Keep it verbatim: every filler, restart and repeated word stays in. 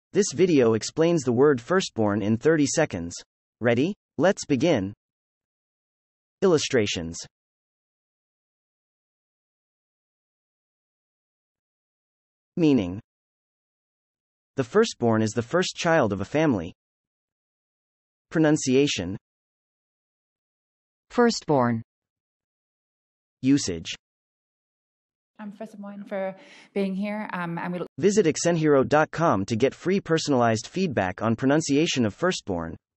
This video explains the word firstborn in thirty seconds. Ready? Let's begin. Illustrations. Meaning. The firstborn is the first child of a family. Pronunciation. Firstborn. Usage. I'm FIRSTBORN for being here, um, and we Visit accent hero dot com to get free personalized feedback on pronunciation of firstborn.